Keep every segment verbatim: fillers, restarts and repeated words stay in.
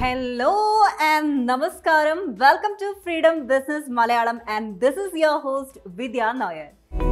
Hello and Namaskaram. Welcome to Freedom Business Malayalam and this is your host Vidya Nair.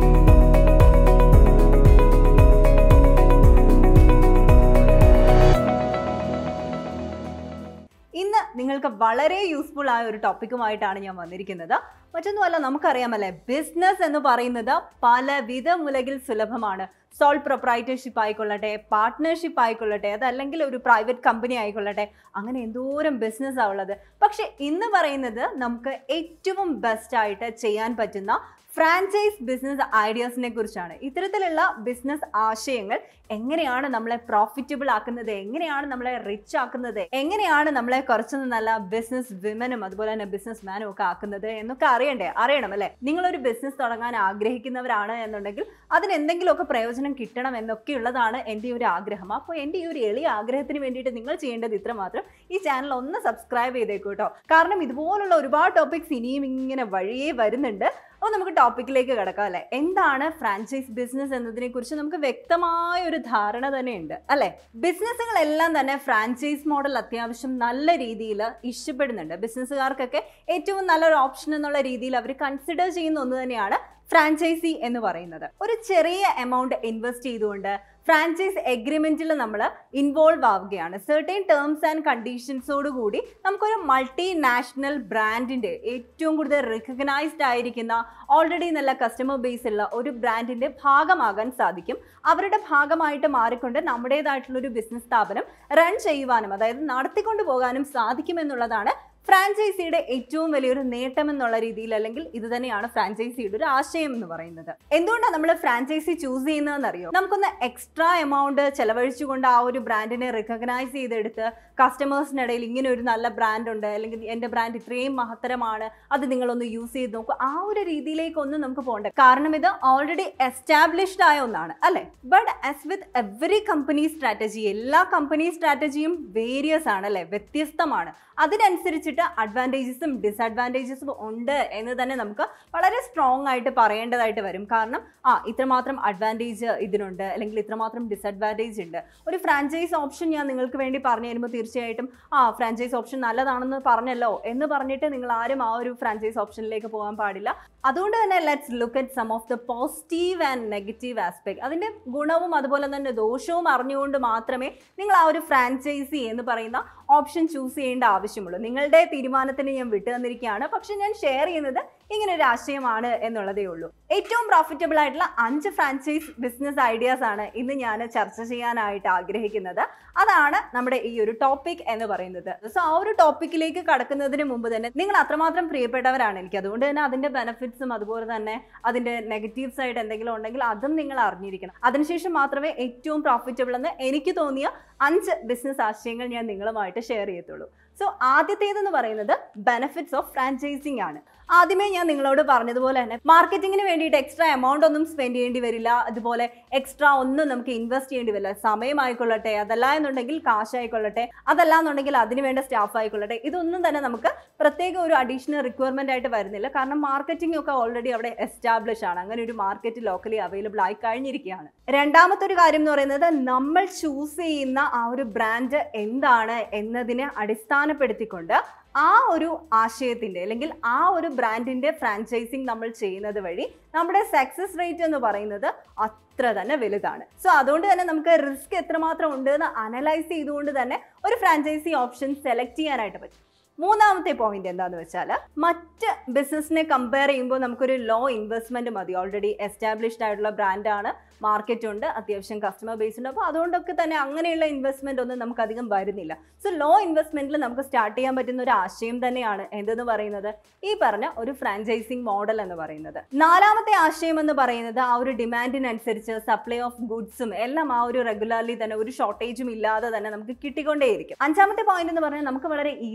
ഇന്ന് നിങ്ങൾക്ക് വളരെ useful ആയ ഒരു ടോപ്പിക്കുമായിട്ടാണ് ഞാൻ വന്നിരിക്കുന്നത്. മറ്റൊന്നുമല്ല, നമുക്കറിയാമല്ലേ, ബിസിനസ് എന്ന് പറയുന്നത് പലവിധ മുലകിൽ സുലഭമാണ്. സോൾ പ്രൊപ്രൈറ്റർഷിപ്പ് ആയിക്കൊള്ളട്ടെ, പാർട്ട്ണർഷിപ്പ് ആയിക്കൊള്ളട്ടെ, അതല്ലെങ്കിൽ ഒരു പ്രൈവറ്റ് കമ്പനി ആയിക്കൊള്ളട്ടെ, അങ്ങനെ എന്തോരം ബിസിനസ്സാണ് ഉള്ളത്. പക്ഷെ ഇന്ന് പറയുന്നത് നമുക്ക് ഏറ്റവും ബെസ്റ്റായിട്ട് ചെയ്യാൻ പറ്റുന്ന ഫ്രാഞ്ചൈസ് ബിസിനസ് ഐഡിയാസിനെ കുറിച്ചാണ്. ഇത്തരത്തിലുള്ള ബിസിനസ് ആശയങ്ങൾ എങ്ങനെയാണ് നമ്മളെ പ്രോഫിറ്റബിൾ ആക്കുന്നത്, എങ്ങനെയാണ് നമ്മളെ റിച്ച് ആക്കുന്നത്, എങ്ങനെയാണ് നമ്മളെ കുറച്ച് നല്ല ബിസിനസ് വിമനും അതുപോലെ തന്നെ ബിസിനസ് മാനും ഒക്കെ ആക്കുന്നത് എന്നൊക്കെ അറിയണ്ടേ അറിയണം അല്ലേ? നിങ്ങളൊരു ബിസിനസ് തുടങ്ങാൻ ആഗ്രഹിക്കുന്നവരാണ് എന്നുണ്ടെങ്കിൽ അതിന് എന്തെങ്കിലുമൊക്കെ പ്രയോജനം കിട്ടണം എന്നൊക്കെയുള്ളതാണ് എൻ്റെ ഒരു ആഗ്രഹം. അപ്പോൾ എൻ്റെ ഈ ഒരു എളിയ ആഗ്രഹത്തിന് വേണ്ടിയിട്ട് നിങ്ങൾ ചെയ്യേണ്ടത് ഇത്ര മാത്രം: ഈ ചാനൽ ഒന്ന് സബ്സ്ക്രൈബ് ചെയ്തേക്കൂ കേട്ടോ. കാരണം ഇതുപോലുള്ള ഒരുപാട് ടോപ്പിക്സ് ഇനിയും ഇങ്ങനെ വഴിയേ വരുന്നുണ്ട്. അപ്പോൾ നമുക്ക് ടോപ്പിക്കിലേക്ക് കിടക്കാം അല്ലേ? എന്താണ് ഫ്രാഞ്ചൈസ് ബിസിനസ് എന്നതിനെ കുറിച്ച് നമുക്ക് വ്യക്തമായ ഒരു ധാരണ തന്നെയുണ്ട് അല്ലേ? ബിസിനസ്സുകളെല്ലാം തന്നെ ഫ്രാഞ്ചൈസ് മോഡൽ അത്യാവശ്യം നല്ല രീതിയിൽ ഇഷ്ടപ്പെടുന്നുണ്ട്. ബിസിനസ്സുകാർക്കൊക്കെ ഏറ്റവും നല്ലൊരു ഓപ്ഷൻ എന്നുള്ള രീതിയിൽ അവർ കൺസിഡർ ചെയ്യുന്ന ഒന്ന് തന്നെയാണ് ഫ്രാഞ്ചൈസി എന്ന് പറയുന്നത്. ഒരു ചെറിയ എമൗണ്ട് ഇൻവെസ്റ്റ് ചെയ്തുകൊണ്ട് ഫ്രാഞ്ചൈസ് എഗ്രിമെന്റിൽ നമ്മൾ ഇൻവോൾവ് ആവുകയാണ്. സെർട്ടൈൻ ടേംസ് ആൻഡ് കണ്ടീഷൻസോട് കൂടി നമുക്കൊരു മൾട്ടി നാഷണൽ ബ്രാൻഡിൻ്റെ, ഏറ്റവും കൂടുതൽ റിക്കഗ്നൈസ്ഡ് ആയിരിക്കുന്ന, ഓൾറെഡി നല്ല കസ്റ്റമർ ബേസ് ഉള്ള ഒരു ബ്രാൻഡിൻ്റെ ഭാഗമാകാൻ സാധിക്കും. അവരുടെ ഭാഗമായിട്ട് മാറിക്കൊണ്ട് നമ്മുടേതായിട്ടുള്ളൊരു ബിസിനസ് സ്ഥാപനം റൺ ചെയ്യുവാനും അതായത് നടത്തിക്കൊണ്ടു പോകാനും സാധിക്കുമെന്നുള്ളതാണ് ഫ്രാഞ്ചൈസിയുടെ ഏറ്റവും വലിയൊരു നേട്ടം എന്നുള്ള രീതിയിൽ, അല്ലെങ്കിൽ ഇത് തന്നെയാണ് ഫ്രാഞ്ചൈസിയുടെ ഒരു ആശയം എന്ന് പറയുന്നത്. എന്തുകൊണ്ടാണ് നമ്മൾ ഫ്രാഞ്ചൈസി ചൂസ് ചെയ്യുന്നതെന്ന് അറിയോ? നമുക്കൊന്ന് എക്സ്ട്രാ എമൗണ്ട് ചെലവഴിച്ചുകൊണ്ട് ആ ഒരു ബ്രാൻഡിനെ റിക്കഗ്നൈസ് ചെയ്തെടുത്ത് കസ്റ്റമേഴ്സിനിടയിൽ ഇങ്ങനെ ഒരു നല്ല ബ്രാൻഡ് ഉണ്ട്, അല്ലെങ്കിൽ എൻ്റെ ബ്രാൻഡ് ഇത്രയും മഹത്തരമാണ്, അത് നിങ്ങളൊന്ന് യൂസ് ചെയ്ത് നോക്കൂ, ആ ഒരു രീതിയിലേക്കൊന്നും നമുക്ക് പോകണ്ട. കാരണം ഇത് ഓൾറെഡി എസ്റ്റാബ്ലിഷ്ഡ് ആയ ഒന്നാണ് അല്ലേ? But as with every company strategy, എല്ലാ കമ്പനി സ്ട്രാറ്റജിയും വേരിയസ് ആണ് അല്ലേ, വ്യത്യസ്തമാണ്. അതിനനുസരിച്ചിട്ട് അഡ്വാൻറ്റേജസും ഡിസഡ്വാൻറ്റേജസും ഉണ്ട് എന്ന് തന്നെ നമുക്ക് വളരെ സ്ട്രോങ് ആയിട്ട് പറയേണ്ടതായിട്ട് വരും. കാരണം ആ ഇത്രമാത്രം അഡ്വാൻറ്റേജ് ഇതിനുണ്ട്, അല്ലെങ്കിൽ ഇത്രമാത്രം ഡിസഡ്വാൻറ്റേജ് ഉണ്ട്. ഒരു ഫ്രാഞ്ചൈസ് ഓപ്ഷൻ ഞാൻ നിങ്ങൾക്ക് വേണ്ടി പറഞ്ഞു തരുമ്പോൾ തീർച്ചയായിട്ടും ആ ഫ്രാഞ്ചൈസ് ഓപ്ഷൻ നല്ലതാണെന്ന് പറഞ്ഞല്ലോ എന്ന് പറഞ്ഞിട്ട് നിങ്ങൾ ആരും ആ ഒരു ഫ്രാഞ്ചൈസ് ഓപ്ഷനിലേക്ക് പോകാൻ പാടില്ല. അതുകൊണ്ട് തന്നെ let's look at some of the positive and negative aspect. അതിൻ്റെ ഗുണവും അതുപോലെ തന്നെ ദോഷവും അറിഞ്ഞുകൊണ്ട് മാത്രമേ നിങ്ങൾ ആ ഒരു ഫ്രാഞ്ചൈസി എന്ന് പറയുന്ന ഓപ്ഷൻ ചൂസ് ചെയ്യേണ്ട ആവശ്യമുള്ളൂ. നിങ്ങളുടെ തീരുമാനത്തിന് ഞാൻ വിട്ടു തന്നിരിക്കുകയാണ്. പക്ഷെ ഞാൻ ഷെയർ ചെയ്യുന്നത് ഇങ്ങനെ ഒരു ആശയമാണ് എന്നുള്ളതേ ഉള്ളൂ. ഏറ്റവും പ്രോഫിറ്റബിൾ ആയിട്ടുള്ള അഞ്ച് ഫ്രാഞ്ചൈസ് ബിസിനസ് ഐഡിയാസ് ആണ് ഇന്ന് ഞാൻ ചർച്ച ചെയ്യാനായിട്ട് ആഗ്രഹിക്കുന്നത്. അതാണ് നമ്മുടെ ഈ ഒരു ടോപ്പിക് എന്ന് പറയുന്നത്. സോ ആ ഒരു ടോപ്പിക്കിലേക്ക് കടക്കുന്നതിന് മുമ്പ് തന്നെ നിങ്ങൾ അത്രമാത്രം പ്രിയപ്പെട്ടവരാണ് എനിക്ക്. അതുകൊണ്ട് തന്നെ അതിൻ്റെ ബെനിഫിറ്റ്സും അതുപോലെ തന്നെ അതിൻ്റെ നെഗറ്റീവ്സ് ആയിട്ട് എന്തെങ്കിലും ഉണ്ടെങ്കിൽ അതും നിങ്ങൾ അറിഞ്ഞിരിക്കണം. അതിനുശേഷം മാത്രമേ ഏറ്റവും പ്രോഫിറ്റബിൾ എന്ന് എനിക്ക് തോന്നിയ അഞ്ച് ബിസിനസ് ആശയങ്ങൾ ഞാൻ നിങ്ങളുമായിട്ട് ഷെയർ ചെയ്യത്തുള്ളൂ. സോ ആദ്യത്തേതെന്ന് പറയുന്നത് ബെനിഫിറ്റ്സ് ഓഫ് ഫ്രാഞ്ചൈസിങ് ആണ്. ആദ്യമേ ഞാൻ നിങ്ങളോട് പറഞ്ഞതുപോലെ തന്നെ മാർക്കറ്റിങ്ങിന് വേണ്ടിയിട്ട് എക്സ്ട്രാ എമൗണ്ട് ഒന്നും സ്പെൻഡ് ചെയ്യേണ്ടി വരില്ല, അതുപോലെ എക്സ്ട്രാ ഒന്നും നമുക്ക് ഇൻവെസ്റ്റ് ചെയ്യേണ്ടി വരില്ല. സമയമായിക്കൊള്ളട്ടെ, അതല്ല എന്നുണ്ടെങ്കിൽ കാശായിക്കൊള്ളട്ടെ, അതല്ല എന്നുണ്ടെങ്കിൽ അതിന് വേണ്ട സ്റ്റാഫ് ആയിക്കൊള്ളട്ടെ, ഇതൊന്നും തന്നെ നമുക്ക് പ്രത്യേക ഒരു അഡീഷണൽ റിക്വയർമെന്റ് ആയിട്ട് വരുന്നില്ല. കാരണം മാർക്കറ്റിംഗ് ഒക്കെ ഓൾറെഡി അവിടെ എസ്റ്റാബ്ലിഷ് ആണ്. അങ്ങനെ ഒരു മാർക്കറ്റ് ലോക്കലി അവൈലബിൾ ആയി കഴിഞ്ഞിരിക്കുകയാണ്. രണ്ടാമത്തെ ഒരു കാര്യം എന്ന് പറയുന്നത് നമ്മൾ ചൂസ് ചെയ്യുന്ന ആ ഒരു ബ്രാൻഡ് എന്താണ് എന്നതിനെ അടിസ്ഥാനപ്പെടുത്തിക്കൊണ്ട് ആ ഒരു ആശയത്തിൻ്റെ അല്ലെങ്കിൽ ആ ഒരു ബ്രാൻഡിൻ്റെ ഫ്രാഞ്ചൈസിങ് നമ്മൾ ചെയ്യുന്നത് വഴി നമ്മുടെ സക്സസ് റേറ്റ് എന്ന് പറയുന്നത് അത്ര തന്നെ വലുതാണ്. സോ അതുകൊണ്ട് തന്നെ നമുക്ക് റിസ്ക് എത്രമാത്രം ഉണ്ട് എന്ന് അനലൈസ് ചെയ്തുകൊണ്ട് തന്നെ ഒരു ഫ്രാഞ്ചൈസി ഓപ്ഷൻ സെലക്ട് ചെയ്യാനായിട്ട് പറ്റും. മൂന്നാമത്തെ പോയിന്റ് എന്താണെന്ന് വെച്ചാൽ, മറ്റ് ബിസിനസ്സിനെ കമ്പയർ ചെയ്യുമ്പോൾ നമുക്കൊരു ലോ ഇൻവെസ്റ്റ്മെന്റ് മതി. ഓൾറെഡി എസ്റ്റാബ്ലിഷ്ഡ് ആയിട്ടുള്ള ബ്രാൻഡാണ്, മാർക്കറ്റ് ഉണ്ട്, അത്യാവശ്യം കസ്റ്റമർ ബേസ് ഉണ്ട്. അപ്പോൾ അതുകൊണ്ടൊക്കെ തന്നെ അങ്ങനെയുള്ള ഇൻവെസ്റ്റ്മെന്റ് ഒന്നും നമുക്ക് അധികം വരുന്നില്ല. സോ ലോ ഇൻവെസ്റ്റ്മെന്റിൽ നമുക്ക് സ്റ്റാർട്ട് ചെയ്യാൻ പറ്റുന്ന ഒരു ആശയം തന്നെയാണ് എന്തെന്ന് പറയുന്നത്, ഈ പറഞ്ഞ ഒരു ഫ്രാഞ്ചൈസിങ് മോഡൽ എന്ന് പറയുന്നത്. നാലാമത്തെ ആശയം എന്ന് പറയുന്നത് ആ ഒരു ഡിമാൻഡിനനുസരിച്ച് സപ്ലൈ ഓഫ് ഗുഡ്സും എല്ലാം ആ ഒരു റെഗുലർലി തന്നെ ഒരു ഷോർട്ടേജും ഇല്ലാതെ തന്നെ നമുക്ക് കിട്ടിക്കൊണ്ടേയിരിക്കും. അഞ്ചാമത്തെ പോയിന്റ് എന്ന് പറഞ്ഞാൽ നമുക്ക് വളരെ ഈസി ആയിട്ട്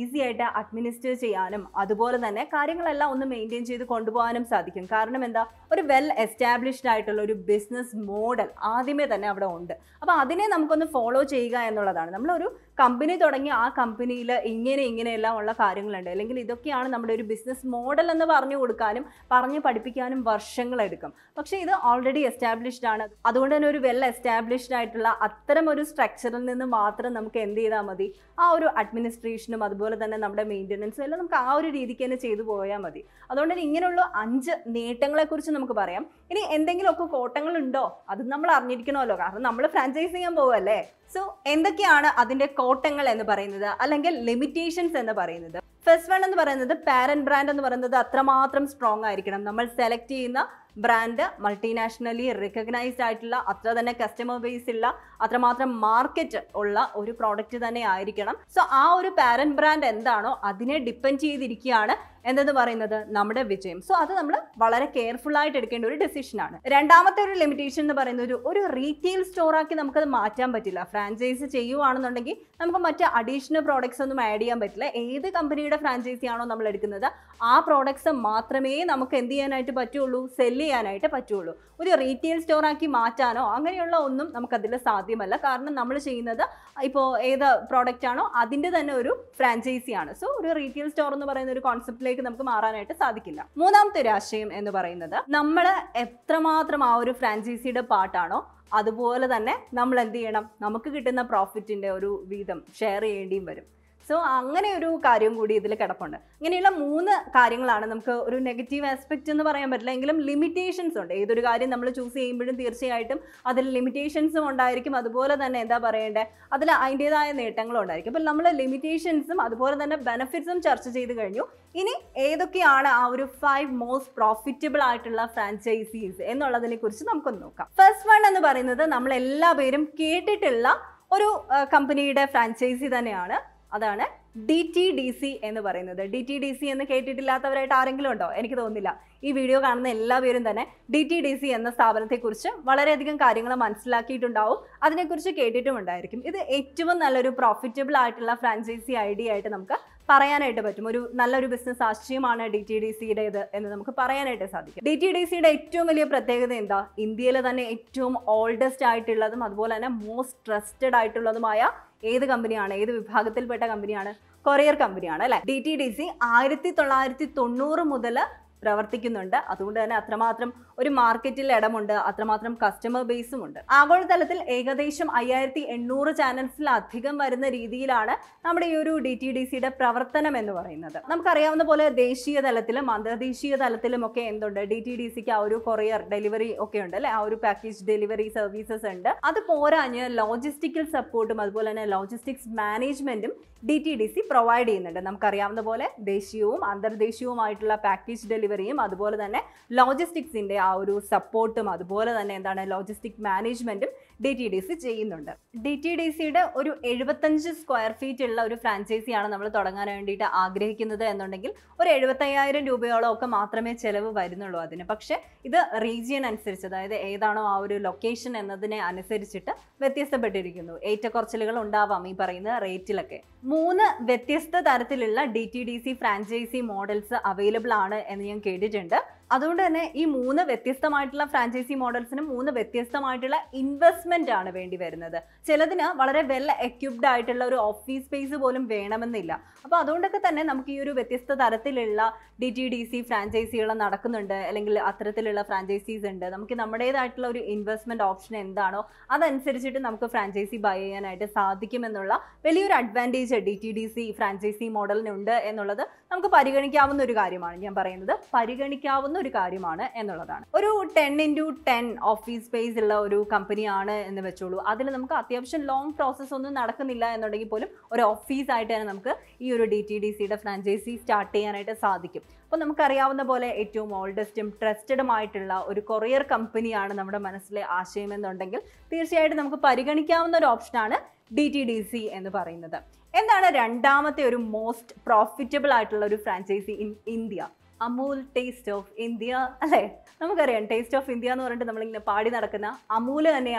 അഡ്മിനിസ്റ്റർ ചെയ്യാനും അതുപോലെ തന്നെ കാര്യങ്ങളെല്ലാം ഒന്ന് മെയിൻറ്റെയിൻ ചെയ്ത് കൊണ്ടുപോകാനും സാധിക്കും. കാരണം എന്താ, ഒരു വെൽ എസ്റ്റാബ്ലിഷ്ഡ് ആയിട്ടുള്ള ഒരു ബിസിനസ് മോഡൽ ആദ്യമേ തന്നെ അവിടെ ഉണ്ട്. അപ്പോൾ അതിനെ നമുക്കൊന്ന് ഫോളോ ചെയ്യുക എന്നുള്ളതാണ്. നമ്മളൊരു കമ്പനി തുടങ്ങി ആ കമ്പനിയിൽ ഇങ്ങനെ ഇങ്ങനെയെല്ലാം ഉള്ള കാര്യങ്ങളുണ്ട്, അല്ലെങ്കിൽ ഇതൊക്കെയാണ് നമ്മുടെ ഒരു ബിസിനസ് മോഡൽ എന്ന് പറഞ്ഞു കൊടുക്കാനും പറഞ്ഞ് പഠിപ്പിക്കാനും വർഷങ്ങളെടുക്കും. പക്ഷേ ഇത് ഓൾറെഡി എസ്റ്റാബ്ലിഷ്ഡ് ആണ്. അതുകൊണ്ട് തന്നെ ഒരു വെൽ എസ്റ്റാബ്ലിഷ്ഡ് ആയിട്ടുള്ള അത്തരം ഒരു സ്ട്രക്ചറിൽ നിന്ന് മാത്രം നമുക്ക് എന്ത് ചെയ്താൽ മതി, ആ ഒരു അഡ്മിനിസ്ട്രേഷനും അതുപോലെ തന്നെ നമ്മുടെ മെയിൻ്റനൻസും എല്ലാം നമുക്ക് ആ ഒരു രീതിക്ക് തന്നെ ചെയ്തു പോയാൽ മതി. അതുകൊണ്ട് തന്നെ ഇങ്ങനെയുള്ള അഞ്ച് നേട്ടങ്ങളെക്കുറിച്ച് നമുക്ക് പറയാം. ഇനി എന്തെങ്കിലുമൊക്കെ കോട്ടങ്ങളുണ്ടോ അത് നമ്മൾ അറിഞ്ഞിരിക്കണമല്ലോ, കാരണം നമ്മൾ ഫ്രാഞ്ചൈസ് ചെയ്യാൻ പോവല്ലേ. സോ എന്തൊക്കെയാണ് അതിൻ്റെ കോട്ടങ്ങൾ എന്ന് പറയുന്നത്, അല്ലെങ്കിൽ ലിമിറ്റേഷൻസ് എന്ന് പറയുന്നത്? ഫസ്റ്റ് വൺ എന്ന് പറയുന്നത് പാരന്റ് ബ്രാൻഡ് എന്ന് പറയുന്നത് അത്രമാത്രം സ്ട്രോങ് ആയിരിക്കണം. നമ്മൾ സെലക്ട് ചെയ്യുന്ന ബ്രാൻഡ് മൾട്ടിനാഷണലി റിക്കഗ്നൈസ്ഡ് ആയിട്ടുള്ള, അത്ര തന്നെ കസ്റ്റമർ ബേസ് ഉള്ള, അത്രമാത്രം മാർക്കറ്റ് ഉള്ള ഒരു പ്രോഡക്റ്റ് തന്നെ ആയിരിക്കണം. സോ ആ ഒരു പാരന്റ് ബ്രാൻഡ് എന്താണോ അതിനെ ഡിപ്പെൻഡ് ചെയ്തിരിക്കുകയാണ് എന്തെന്ന് പറയുന്നത് നമ്മുടെ വിജയം. സോ അത് നമ്മൾ വളരെ കെയർഫുൾ ആയിട്ട് എടുക്കേണ്ട ഒരു ഡെസിഷനാണ്. രണ്ടാമത്തെ ഒരു ലിമിറ്റേഷൻ എന്ന് പറയുന്നത് ഒരു ഒരു റീറ്റെയിൽ സ്റ്റോറാക്കി നമുക്കത് മാറ്റാൻ പറ്റില്ല. ഫ്രാഞ്ചൈസ് ചെയ്യുവാണെന്നുണ്ടെങ്കിൽ നമുക്ക് മറ്റ് അഡീഷണൽ പ്രോഡക്ട്സ് ഒന്നും ആഡ് ചെയ്യാൻ പറ്റില്ല. ഏത് കമ്പനിയുടെ ഫ്രാഞ്ചൈസി ആണോ നമ്മൾ എടുക്കുന്നത് ആ പ്രോഡക്ട്സ് മാത്രമേ നമുക്ക് എന്ത് ചെയ്യാനായിട്ട് പറ്റുള്ളൂ, സെല് ചെയ്യാനായിട്ട് പറ്റുള്ളൂ. ഒരു റീറ്റെയിൽ സ്റ്റോറാക്കി മാറ്റാനോ അങ്ങനെയുള്ള ഒന്നും നമുക്കതിൽ സാധ്യമല്ല. കാരണം നമ്മൾ ചെയ്യുന്നത് ഇപ്പോൾ ഏത് പ്രോഡക്റ്റ് ആണോ അതിൻ്റെ തന്നെ ഒരു ഫ്രാഞ്ചൈസിയാണ്. സോ ഒരു റീറ്റെയിൽ സ്റ്റോർ എന്ന് പറയുന്ന ഒരു കോൺസെപ്റ്റിലേക്ക് നമുക്ക് മാറാനായിട്ട് സാധിക്കില്ല. മൂന്നാമത്തെ ഒരു ആശയം എന്ന് പറയുന്നത് നമ്മൾ എത്രമാത്രം ആ ഒരു ഫ്രാഞ്ചൈസിയുടെ പാർട്ടാണോ അതുപോലെ തന്നെ നമ്മൾ എന്ത് ചെയ്യണം, നമുക്ക് കിട്ടുന്ന പ്രോഫിറ്റിൻ്റെ ഒരു വീതം ഷെയർ ചെയ്യേണ്ടിയും വരും. സോ അങ്ങനെ ഒരു കാര്യം കൂടി ഇതിൽ കിടപ്പുണ്ട്. ഇങ്ങനെയുള്ള മൂന്ന് കാര്യങ്ങളാണ് നമുക്ക് ഒരു നെഗറ്റീവ് ആസ്പെക്റ്റ് എന്ന് പറയാൻ പറ്റില്ല, എങ്കിലും ലിമിറ്റേഷൻസ് ഉണ്ട്. ഏതൊരു കാര്യം നമ്മൾ ചൂസ് ചെയ്യുമ്പോഴും തീർച്ചയായിട്ടും അതിൽ ലിമിറ്റേഷൻസും ഉണ്ടായിരിക്കും, അതുപോലെ തന്നെ എന്താ പറയേണ്ടത്, അതിൽ അതിൻ്റെതായ നേട്ടങ്ങളും ഉണ്ടായിരിക്കും. അപ്പോൾ നമ്മൾ ലിമിറ്റേഷൻസും അതുപോലെ തന്നെ ബെനിഫിറ്റ്സും ചർച്ച ചെയ്ത് കഴിഞ്ഞു. ഇനി ഏതൊക്കെയാണ് ആ ഒരു ഫൈവ് മോസ്റ്റ് പ്രോഫിറ്റബിൾ ആയിട്ടുള്ള ഫ്രാഞ്ചൈസീസ് എന്നുള്ളതിനെ കുറിച്ച് നമുക്കൊന്ന് നോക്കാം. ഫസ്റ്റ് വൺ എന്ന് പറയുന്നത് നമ്മൾ എല്ലാ പേരും കേട്ടിട്ടുള്ള ഒരു കമ്പനിയുടെ ഫ്രാഞ്ചൈസി തന്നെയാണ്. അതാണ് ഡി ടി ഡി സി എന്ന് പറയുന്നത്. ഡി ടി ഡി സി എന്ന് കേട്ടിട്ടില്ലാത്തവരായിട്ട് ആരെങ്കിലും ഉണ്ടോ? എനിക്ക് തോന്നുന്നില്ല. ഈ വീഡിയോ കാണുന്ന എല്ലാവരും തന്നെ ഡി ടി ഡി സി എന്ന സ്ഥാപനത്തെക്കുറിച്ച് വളരെയധികം കാര്യങ്ങൾ മനസ്സിലാക്കിയിട്ടുണ്ടാവും, അതിനെക്കുറിച്ച് കേട്ടിട്ടും ഉണ്ടായിരിക്കും. ഇത് ഏറ്റവും നല്ലൊരു പ്രോഫിറ്റബിൾ ആയിട്ടുള്ള ഫ്രാഞ്ചൈസി ഐഡിയ ആയിട്ട് നമുക്ക് പറയാനായിട്ട് പറ്റും. ഒരു നല്ലൊരു ബിസിനസ് ആശയമാണ് ഡി ടി ഡി സിയുടേത് എന്ന് നമുക്ക് പറയാനായിട്ട് സാധിക്കും. ഡി ടി ഡി സിയുടെ ഏറ്റവും വലിയ പ്രത്യേകത എന്താ, ഇന്ത്യയിലെ തന്നെ ഏറ്റവും ഓൾഡസ്റ്റ് ആയിട്ടുള്ളതും അതുപോലെ തന്നെ മോസ്റ്റ് ട്രസ്റ്റഡ് ആയിട്ടുള്ളതുമായ ഏത് കമ്പനിയാണ്, ഏത് വിഭാഗത്തിൽപ്പെട്ട കമ്പനിയാണ്? കൊറിയർ കമ്പനിയാണ് അല്ലേ. ഡി ടി ഡി സി ആയിരത്തി തൊള്ളായിരത്തി തൊണ്ണൂറ് മുതൽ പ്രവർത്തിക്കുന്നുണ്ട്. അതുകൊണ്ട് തന്നെ അത്രമാത്രം ഒരു മാർക്കറ്റിൽ ഇടമുണ്ട്, അത്രമാത്രം കസ്റ്റമർ ബേസും ഉണ്ട്. ആഗോളതലത്തിൽ ഏകദേശം അയ്യായിരത്തി എണ്ണൂറ് ചാനൽസിലധികം വരുന്ന രീതിയിലാണ് നമ്മുടെ ഈ ഒരു ഡി ടി ഡി സിയുടെ പ്രവർത്തനം എന്ന് പറയുന്നത്. നമുക്കറിയാവുന്ന പോലെ ദേശീയ തലത്തിലും അന്തർദേശീയ തലത്തിലും ഒക്കെ എന്തുണ്ട്, ഡി ടി ഡി സിക്ക് ആ ഒരു കൊറിയർ ഡെലിവറി ഒക്കെ ഉണ്ട് അല്ലെ, ആ ഒരു പാക്കേജ് ഡെലിവറി സർവീസസ് ഉണ്ട്. അത് പോരാഞ്ഞ് ലോജിസ്റ്റിക്കൽ സപ്പോർട്ടും അതുപോലെ തന്നെ ലോജിസ്റ്റിക്സ് മാനേജ്മെന്റും D T D C provide ചെയ്യുന്നുണ്ട്. നമുക്കറിയാവുന്ന പോലെ ദേശീയവും അന്തർദേശീയവുമായിട്ടുള്ള പാക്കേജ് ഡെലിവറിയും അതുപോലെ തന്നെ ലോജിസ്റ്റിക്സിന്റെ ആ ഒരു സപ്പോർട്ടും അതുപോലെ തന്നെ എന്താണ് ലോജിസ്റ്റിക് മാനേജ്മെന്റും ഡി ടി ഡി സി ചെയ്യുന്നുണ്ട്. ഡി ടി ഡി സിയുടെ ഒരു എഴുപത്തഞ്ച് സ്ക്വയർ ഫീറ്റ് ഉള്ള ഒരു ഫ്രാഞ്ചൈസിയാണ് നമ്മൾ തുടങ്ങാൻ വേണ്ടിയിട്ട് ആഗ്രഹിക്കുന്നത് എന്നുണ്ടെങ്കിൽ ഒരു എഴുപത്തയ്യായിരം രൂപയോളം ഒക്കെ മാത്രമേ ചിലവ് വരുന്നുള്ളൂ അതിന്. പക്ഷേ ഇത് റീജിയൻ അനുസരിച്ച്, അതായത് ഏതാണോ ആ ഒരു ലൊക്കേഷൻ എന്നതിനെ അനുസരിച്ചിട്ട് വ്യത്യസ്തപ്പെട്ടിരിക്കുന്നു. ഏറ്റക്കുറച്ചിലുകൾ ഉണ്ടാവാം ഈ പറയുന്ന റേറ്റിലൊക്കെ. മൂന്ന് വ്യത്യസ്ത തരത്തിലുള്ള D T D C franchise models available ആണ് എന്ന് ഞാൻ കേട്ടിട്ടുണ്ട്. അതുകൊണ്ട് തന്നെ ഈ മൂന്ന് വ്യത്യസ്തമായിട്ടുള്ള ഫ്രാഞ്ചൈസി മോഡൽസിന് മൂന്ന് വ്യത്യസ്തമായിട്ടുള്ള ഇൻവെസ്റ്റ്മെന്റ് ആണ് വേണ്ടി വരുന്നത്. ചിലതിന് വളരെ വെൽ എക്യുപ്ഡ് ആയിട്ടുള്ള ഒരു ഓഫീസ് സ്പേസ് പോലും വേണമെന്നില്ല. അപ്പോൾ അതുകൊണ്ടൊക്കെ തന്നെ നമുക്ക് ഈ ഒരു വ്യത്യസ്ത തരത്തിലുള്ള ഡി ടി ഡി സി ഫ്രാഞ്ചൈസികൾ നടക്കുന്നുണ്ട്, അല്ലെങ്കിൽ അത്തരത്തിലുള്ള ഫ്രാഞ്ചൈസീസ് ഉണ്ട്. നമുക്ക് നമ്മുടേതായിട്ടുള്ള ഒരു ഇൻവെസ്റ്റ്മെന്റ് ഓപ്ഷൻ എന്താണോ അതനുസരിച്ചിട്ട് നമുക്ക് ഫ്രാഞ്ചൈസി ബൈ ചെയ്യാനായിട്ട് സാധിക്കുമെന്നുള്ള വലിയൊരു advantage D T D C franchise മോഡലിനുണ്ട് എന്നുള്ളത് നമുക്ക് പരിഗണിക്കാവുന്ന ഒരു കാര്യമാണ്. ഞാൻ പറയുന്നത് പരിഗണിക്കാവുന്ന ഒരു കാര്യമാണ് എന്നുള്ളതാണ്. ഒരു ten into ten office space ഉള്ള ഒരു കമ്പനിയാണ് എന്ന് വെച്ചോളൂ. അതിൽ നമുക്ക് അത്യാവശ്യം ലോങ് പ്രോസസ്സ് ഒന്നും നടക്കുന്നില്ല എന്നുണ്ടെങ്കിൽ പോലും ഒരു ഓഫീസായിട്ട് തന്നെ നമുക്ക് ഈ ഒരു ഡി ടി ഡി സിയുടെ ഫ്രാഞ്ചൈസി സ്റ്റാർട്ട് ചെയ്യാനായിട്ട് സാധിക്കും. അപ്പോൾ നമുക്കറിയാവുന്ന പോലെ ഏറ്റവും ഓൾഡസ്റ്റും ട്രസ്റ്റഡുമായിട്ടുള്ള ഒരു കൊറിയർ കമ്പനിയാണ് നമ്മുടെ മനസ്സിലെ ആശയം എന്നുണ്ടെങ്കിൽ തീർച്ചയായിട്ടും നമുക്ക് പരിഗണിക്കാവുന്ന ഒരു ഓപ്ഷനാണ് ഡി ടി ഡി സി എന്ന് പറയുന്നത്. എന്താണ് രണ്ടാമത്തെ ഒരു മോസ്റ്റ് പ്രോഫിറ്റബിൾ ആയിട്ടുള്ള ഒരു franchise in India? Amul taste of India അല്ലേ. നമുക്കറിയാം ടേസ്റ്റ് ഓഫ് ഇന്ത്യ എന്ന് പറഞ്ഞിട്ട് നമ്മളിങ്ങനെ പാടി നടക്കുന്ന അമൂല് തന്നെയാണ്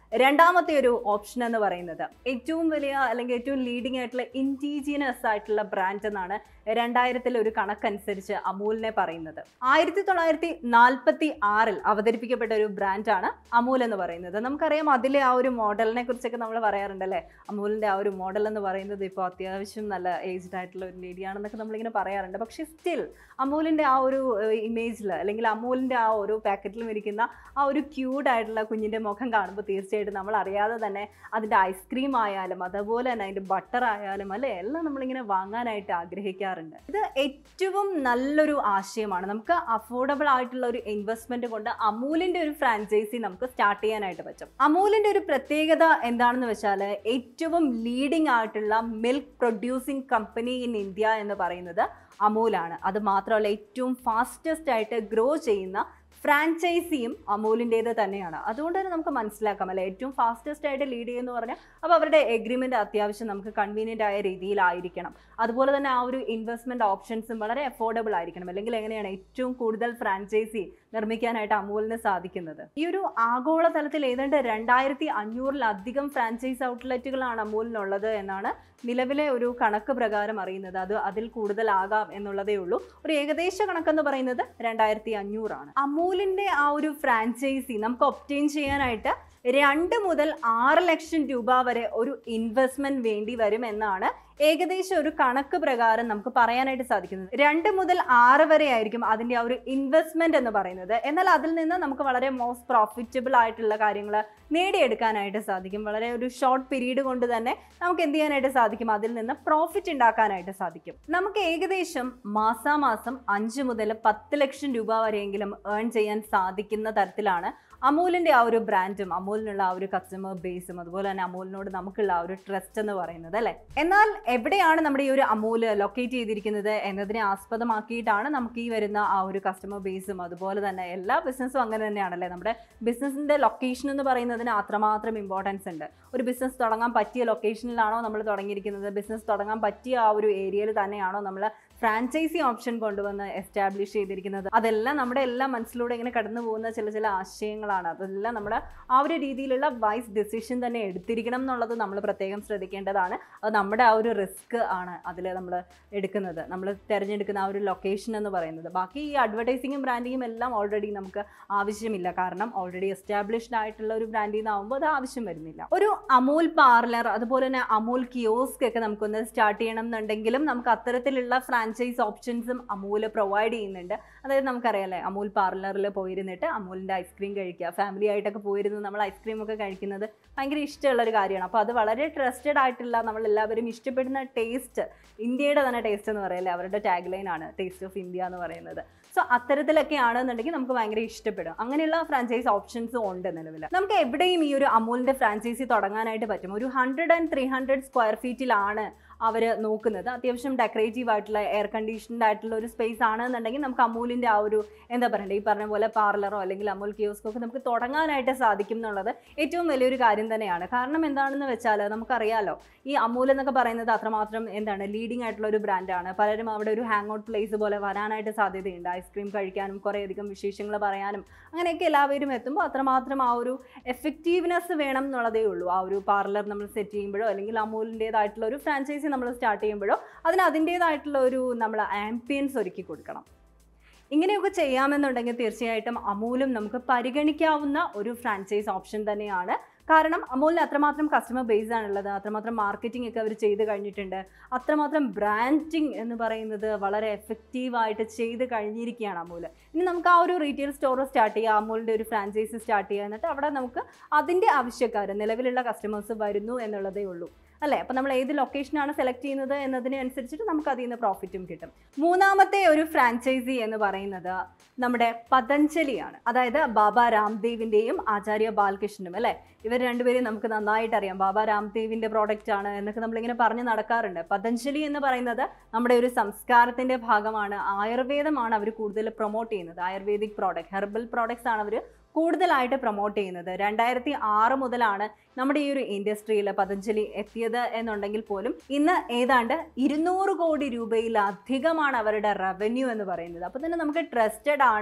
രണ്ടാമത്തെ ഒരു ഓപ്ഷൻ എന്ന് പറയുന്നത് ഏറ്റവും വലിയ അല്ലെങ്കിൽ ഏറ്റവും ലീഡിംഗ് ആയിട്ടുള്ള ഇൻഡിജിനസ് ആയിട്ടുള്ള ബ്രാൻഡ് എന്നാണ് രണ്ടായിരത്തിലെ ഒരു കണക്കനുസരിച്ച് അമൂലിനെ പറയുന്നത്. ആയിരത്തി തൊള്ളായിരത്തി നാൽപ്പത്തി ആറിൽ അവതരിപ്പിക്കപ്പെട്ട ഒരു ബ്രാൻഡാണ് അമൂൽ എന്ന് പറയുന്നത്. നമുക്കറിയാം അതിലെ ആ ഒരു മോഡലിനെ കുറിച്ചൊക്കെ നമ്മൾ പറയാറുണ്ടല്ലേ. അമൂലിൻ്റെ ആ ഒരു മോഡൽ എന്ന് പറയുന്നത് ഇപ്പോൾ അത്യാവശ്യം നല്ല ഏജ്ഡ് ആയിട്ടുള്ള ഒരു ലേഡിയാണെന്നൊക്കെ നമ്മളിങ്ങനെ പറയാറുണ്ട്. പക്ഷേ സ്റ്റിൽ അമൂലിൻ്റെ ആ ഒരു ഇമേജിൽ അല്ലെങ്കിൽ അമൂലിൻ്റെ ആ ഒരു പാക്കറ്റിലും ഇരിക്കുന്ന ആ ഒരു ക്യൂട്ട് ആയിട്ടുള്ള കുഞ്ഞിൻ്റെ മുഖം കാണുമ്പോൾ തീർച്ചയായിട്ടും നമ്മൾ അറിയാതെ തന്നെ അതിൻ്റെ ഐസ്ക്രീം ആയാലും അതുപോലെ തന്നെ അതിൻ്റെ ബട്ടർ ആയാലും അല്ലെ എല്ലാം നമ്മളിങ്ങനെ വാങ്ങാനായിട്ട് ആഗ്രഹിക്കാറുണ്ട്. ഇത് ഏറ്റവും നല്ലൊരു ആശയമാണ്. നമുക്ക് അഫോർഡബിൾ ആയിട്ടുള്ള ഒരു ഇൻവെസ്റ്റ്മെന്റ് കൊണ്ട് അമൂലിൻ്റെ ഒരു ഫ്രാഞ്ചൈസി നമുക്ക് സ്റ്റാർട്ട് ചെയ്യാനായിട്ട് പറ്റും. അമൂലിൻ്റെ ഒരു പ്രത്യേകത എന്താണെന്ന് വെച്ചാൽ ഏറ്റവും ലീഡിംഗ് ആയിട്ടുള്ള milk producing company in India എന്ന് പറയുന്നത് അമൂലാണ്. അത് മാത്രമല്ല ഏറ്റവും ഫാസ്റ്റസ്റ്റ് ആയിട്ട് ഗ്രോ ചെയ്യുന്ന ഫ്രാഞ്ചൈസിയും അമൂലിൻ്റേത് തന്നെയാണ്. അതുകൊണ്ട് തന്നെ നമുക്ക് മനസ്സിലാക്കാം അല്ലെ ഏറ്റവും ഫാസ്റ്റസ്റ്റ് ആയിട്ട് ലീഡ് ചെയ്യുമെന്ന് പറഞ്ഞാൽ അപ്പോൾ അവരുടെ എഗ്രിമെൻ്റ് അത്യാവശ്യം നമുക്ക് കൺവീനിയൻ്റ് ആയ രീതിയിലായിരിക്കണം. അതുപോലെ തന്നെ ആ ഒരു ഇൻവെസ്റ്റ്മെൻറ്റ് ഓപ്ഷൻസും വളരെ അഫോർഡബിൾ ആയിരിക്കണം. അല്ലെങ്കിൽ എങ്ങനെയാണ് ഏറ്റവും കൂടുതൽ ഫ്രാഞ്ചൈസി നിർമ്മിക്കാനായിട്ട് അമൂലിന് സാധിക്കുന്നത്. ഈ ഒരു ആഗോളതലത്തിൽ ഏതാണ്ട് രണ്ടായിരത്തി അഞ്ഞൂറിലധികം ഫ്രാഞ്ചൈസ് ഔട്ട്ലെറ്റുകളാണ് അമൂലിനുള്ളത് എന്നാണ് നിലവിലെ ഒരു കണക്ക് പ്രകാരം അറിയുന്നത്. അത് അതിൽ കൂടുതലാകാം എന്നുള്ളതേ ഉള്ളൂ. ഒരു ഏകദേശ കണക്കെന്ന് പറയുന്നത് രണ്ടായിരത്തി അഞ്ഞൂറാണ്. അമൂലിൻ്റെ ആ ഒരു ഫ്രാഞ്ചൈസി നമുക്ക് ഒബ്റ്റെയിൻ ചെയ്യാനായിട്ട് രണ്ട് മുതൽ ആറ് ലക്ഷം രൂപ വരെ ഒരു ഇൻവെസ്റ്റ്മെന്റ് വേണ്ടി വരും എന്നാണ് ഏകദേശം ഒരു കണക്ക് പ്രകാരം നമുക്ക് പറയാനായിട്ട് സാധിക്കുന്നത്. രണ്ട് മുതൽ ആറ് വരെ ആയിരിക്കും അതിൻ്റെ ആ ഒരു ഇൻവെസ്റ്റ്മെന്റ് എന്ന് പറയുന്നത്. എന്നാൽ അതിൽ നിന്ന് നമുക്ക് വളരെ മോസ്റ്റ് പ്രോഫിറ്റബിൾ ആയിട്ടുള്ള കാര്യങ്ങൾ നേടിയെടുക്കാനായിട്ട് സാധിക്കും. വളരെ ഒരു ഷോർട്ട് പീരീഡ് കൊണ്ട് തന്നെ നമുക്ക് എന്ത് ചെയ്യാനായിട്ട് സാധിക്കും, അതിൽ നിന്ന് പ്രോഫിറ്റ് ഉണ്ടാക്കാനായിട്ട് സാധിക്കും. നമുക്ക് ഏകദേശം മാസാമാസം അഞ്ച് മുതൽ പത്ത് ലക്ഷം രൂപ വരെയെങ്കിലും ഏൺ ചെയ്യാൻ സാധിക്കുന്ന തരത്തിലാണ് അമൂലിൻ്റെ ആ ഒരു ബ്രാൻഡും അമൂലിനുള്ള ആ ഒരു കസ്റ്റമർ ബേസും അതുപോലെ തന്നെ അമൂലിനോട് നമുക്കുള്ള ആ ഒരു ട്രസ്റ്റ് എന്ന് പറയുന്നത് അല്ലേ. എന്നാൽ എവിടെയാണ് നമ്മുടെ ഈ ഒരു അമൂല് ലൊക്കേറ്റ് ചെയ്തിരിക്കുന്നത് എന്നതിനെ ആസ്പദമാക്കിയിട്ടാണ് നമുക്ക് ഈ വരുന്ന ആ ഒരു കസ്റ്റമർ ബേസും അതുപോലെ തന്നെ എല്ലാ ബിസിനസ്സും അങ്ങനെ തന്നെയാണല്ലേ. നമ്മുടെ ബിസിനസ്സിൻ്റെ ലൊക്കേഷൻ എന്ന് പറയുന്നതിന് അത്രമാത്രം ഇമ്പോർട്ടൻസ് ഉണ്ട്. ഒരു ബിസിനസ് തുടങ്ങാൻ പറ്റിയ ലൊക്കേഷനിലാണോ നമ്മൾ തുടങ്ങിയിരിക്കുന്നത്, ബിസിനസ് തുടങ്ങാൻ പറ്റിയ ആ ഒരു ഏരിയയിൽ തന്നെയാണോ നമ്മൾ ഫ്രാഞ്ചൈസി ഓപ്ഷൻ കൊണ്ടുവന്ന് എസ്റ്റാബ്ലിഷ് ചെയ്തിരിക്കുന്നത്, അതെല്ലാം നമ്മുടെ എല്ലാം മനസ്സിലൂടെ ഇങ്ങനെ കടന്നു പോകുന്ന ചില ചില ആശയങ്ങളാണ്. അതെല്ലാം നമ്മുടെ ആ ഒരു രീതിയിലുള്ള വൈസ് ഡിസിഷൻ തന്നെ എടുത്തിരിക്കണം എന്നുള്ളത് നമ്മൾ പ്രത്യേകം ശ്രദ്ധിക്കേണ്ടതാണ്. അത് നമ്മുടെ ആ ഒരു റിസ്ക് ആണ് അതിൽ നമ്മൾ എടുക്കുന്നത്, നമ്മൾ തിരഞ്ഞെടുക്കുന്ന ആ ഒരു ലൊക്കേഷൻ എന്ന് പറയുന്നത്. ബാക്കി ഈ അഡ്വർടൈസിങ്ങും ബ്രാൻഡിങ്ങും എല്ലാം ഓൾറെഡി നമുക്ക് ആവശ്യമില്ല. കാരണം ഓൾറെഡി എസ്റ്റാബ്ലിഷ്ഡ് ആയിട്ടുള്ള ഒരു ബ്രാൻഡിൽ നിന്നാകുമ്പോൾ അത് ആവശ്യം വരുന്നില്ല. ഒരു അമൂൽ പാർലർ അതുപോലെ തന്നെ അമൂൽ കിയോസ്ക് ഒക്കെ നമുക്കൊന്ന് സ്റ്റാർട്ട് ചെയ്യണം എന്നുണ്ടെങ്കിലും നമുക്ക് അത്തരത്തിലുള്ള ഫ്രാഞ്ചൈസ് ഓപ്ഷൻസും അമൂല് പ്രൊവൈഡ് ചെയ്യുന്നുണ്ട്. അതായത് നമുക്കറിയാമല്ലേ, അമൂൽ പാർലറിൽ പോയിരുന്നിട്ട് അമൂലിൻ്റെ ഐസ്ക്രീം കഴിക്കുക, ഫാമിലി ആയിട്ടൊക്കെ പോയിരുന്ന് നമ്മൾ ഐസ്ക്രീം ഒക്കെ കഴിക്കുന്നത് ഭയങ്കര ഇഷ്ടമുള്ളൊരു കാര്യമാണ്. അപ്പോൾ അത് വളരെ ട്രസ്റ്റഡ് ആയിട്ടുള്ള നമ്മളെല്ലാവരും ഇഷ്ടപ്പെടുന്ന ടേസ്റ്റ്, ഇന്ത്യയുടെ തന്നെ ടേസ്റ്റ് എന്ന് പറയല്ലേ, അവരുടെ ടാഗ് ലൈൻ ആണ് ടേസ്റ്റ് ഓഫ് ഇന്ത്യ എന്ന് പറയുന്നത്. സോ അത്തരത്തിലൊക്കെ ആണെന്നുണ്ടെങ്കിൽ നമുക്ക് ഭയങ്കര ഇഷ്ടപ്പെടും. അങ്ങനെയുള്ള ഫ്രാഞ്ചൈസ് ഓപ്ഷൻസും ഉണ്ട് നിലവിൽ. നമുക്ക് എവിടെയും ഈ ഒരു അമൂലിൻ്റെ ഫ്രാഞ്ചൈസി തുടങ്ങാനായിട്ട് പറ്റും. ഒരു hundred and three hundred square ഫീറ്റിലാണ് അവർ നോക്കുന്നത്. അത്യാവശ്യം ഡെക്കറേറ്റീവ് ആയിട്ടുള്ള എയർ കണ്ടീഷൻഡ് ആയിട്ടുള്ള ഒരു സ്പേസ് ആണെന്നുണ്ടെങ്കിൽ നമുക്ക് അമൂലിൻ്റെ ആ ഒരു എന്താ പറയണ്ടേ, ഈ പറഞ്ഞ പോലെ പാർലറോ അല്ലെങ്കിൽ അമൂൽ കിയോസ്കോ ഒക്കെ നമുക്ക് തുടങ്ങാനായിട്ട് സാധിക്കും എന്നുള്ളത് ഏറ്റവും വലിയൊരു കാര്യം തന്നെയാണ്. കാരണം എന്താണെന്ന് വെച്ചാൽ നമുക്കറിയാലോ, ഈ അമൂൽ എന്നൊക്കെ പറയുന്നത് അത്രമാത്രം എന്താണ് ലീഡിംഗ് ആയിട്ടുള്ള ഒരു ബ്രാൻഡാണ്. പലരും അവിടെ ഒരു ഹാങ് ഔട്ട് പ്ലേസ് പോലെ വരാനായിട്ട് സാധ്യതയുണ്ട്. ഐസ്ക്രീം കഴിക്കാനും കുറേയധികം വിശേഷങ്ങൾ പറയാനും അങ്ങനെയൊക്കെ എല്ലാവരും എത്തുമ്പോൾ അത്രമാത്രം ആ ഒരു എഫക്റ്റീവ്നെസ് വേണം എന്നുള്ളതേ ഉള്ളൂ. ആ ഒരു പാർലർ നമ്മൾ സെറ്റ് ചെയ്യുമ്പോഴോ അല്ലെങ്കിൽ അമൂലിൻ്റേതായിട്ടുള്ള ഒരു ഫ്രാഞ്ചൈസി നമ്മൾ സ്റ്റാർട്ട് ചെയ്യുമ്പോഴോ അതിന് അതിൻ്റേതായിട്ടുള്ള ഒരു നമ്മൾ ആംബിയൻസ് ഒരുക്കി കൊടുക്കണം. ഇങ്ങനെയൊക്കെ ചെയ്യാമെന്നുണ്ടെങ്കിൽ തീർച്ചയായിട്ടും അമൂലും നമുക്ക് പരിഗണിക്കാവുന്ന ഒരു ഫ്രാഞ്ചൈസ് ഓപ്ഷൻ തന്നെയാണ്. കാരണം അമൂലിന് അത്രമാത്രം കസ്റ്റമർ ബേസ് ആണുള്ളത്, അത്രമാത്രം മാർക്കറ്റിംഗ് ഒക്കെ അവർ ചെയ്ത് കഴിഞ്ഞിട്ടുണ്ട്, അത്രമാത്രം ബ്രാൻഡിങ് എന്ന് പറയുന്നത് വളരെ എഫക്റ്റീവായിട്ട് ചെയ്ത് കഴിഞ്ഞിരിക്കുകയാണ് അമൂല്. ഇനി നമുക്ക് ആ ഒരു റീറ്റെയിൽ സ്റ്റോർ സ്റ്റാർട്ട് ചെയ്യുക, അമൂലിൻ്റെ ഒരു ഫ്രാഞ്ചൈസി സ്റ്റാർട്ട് ചെയ്യുക, എന്നിട്ട് അവിടെ നമുക്ക് അതിൻ്റെ ആവശ്യക്കാർ നിലവിലുള്ള കസ്റ്റമേഴ്സ് വരുന്നു എന്നുള്ളതേ ഉള്ളൂ അല്ലേ. അപ്പോൾ നമ്മൾ ഏത് ലൊക്കേഷനാണ് സെലക്ട് ചെയ്യുന്നത് എന്നതിനനുസരിച്ചിട്ട് നമുക്ക് അതിൽ നിന്ന് പ്രോഫിറ്റും കിട്ടും. മൂന്നാമത്തെ ഒരു ഫ്രാഞ്ചൈസി എന്ന് പറയുന്നത് നമ്മുടെ പതഞ്ജലിയാണ്. അതായത് ബാബ രാംദേവിൻ്റെയും ആചാര്യ ബാലകൃഷ്ണനും അല്ലേ, ഇവർ രണ്ടുപേരും നമുക്ക് നന്നായിട്ട് അറിയാം. ബാബ രാംദേവിൻ്റെ പ്രോഡക്റ്റ് ആണ് എന്നൊക്കെ നമ്മളിങ്ങനെ പറഞ്ഞ് നടക്കാറുണ്ട്. പതഞ്ജലി എന്ന് പറയുന്നത് നമ്മുടെ ഒരു സംസ്കാരത്തിൻ്റെ ഭാഗമാണ്. ആയുർവേദമാണ് അവർ കൂടുതൽ പ്രൊമോട്ട് ചെയ്യുന്നത്. ആയുർവേദിക് പ്രോഡക്റ്റ്, ഹെർബൽ പ്രോഡക്ട്സ് ആണ് അവർ കൂടുതലായിട്ട് പ്രൊമോട്ട് ചെയ്യുന്നത്. രണ്ടായിരത്തി ആറ് മുതലാണ് നമ്മുടെ ഈ ഒരു ഇൻഡസ്ട്രിയിൽ പതഞ്ജലി എത്തിയത് എന്നുണ്ടെങ്കിൽ പോലും ഇന്ന് ഏതാണ്ട് ഇരുന്നൂറ് കോടി രൂപയിലധികമാണ് അവരുടെ റവന്യൂ എന്ന് പറയുന്നത്. അപ്പോൾ തന്നെ നമുക്ക് ട്രസ്റ്റഡ് ആണ്,